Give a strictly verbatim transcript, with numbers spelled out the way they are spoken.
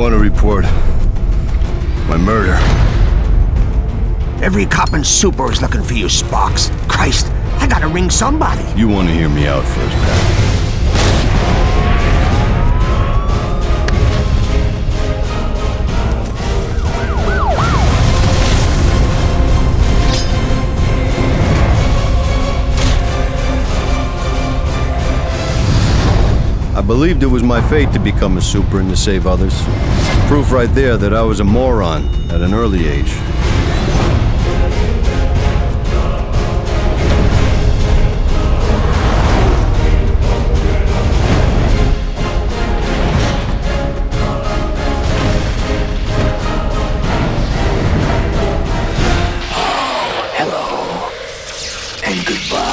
want to report my murder. Every cop and super is looking for you, Sparks. Christ, I gotta ring somebody. You want to hear me out first, Katt. I believed it was my fate to become a super and to save others. Proof right there that I was a moron at an early age. Hello. And goodbye.